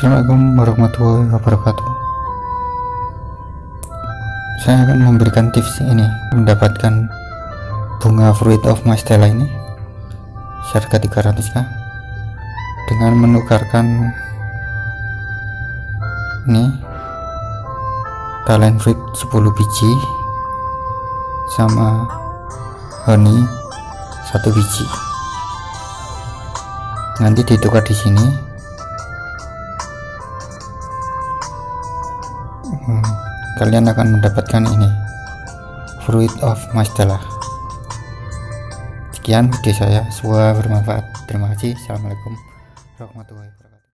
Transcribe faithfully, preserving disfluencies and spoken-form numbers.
Assalamualaikum warahmatullahi wabarakatuh. Saya akan memberikan tips ini mendapatkan bunga Fruit of Mystela ini seharga tiga ratus k dengan menukarkan ini talent fruit sepuluh biji sama honey satu biji. Nanti ditukar di sini. Hmm, kalian akan mendapatkan ini Fruit of Mystela. Sekian video saya, semoga bermanfaat. Terima kasih. Assalamualaikum warahmatullahi wabarakatuh.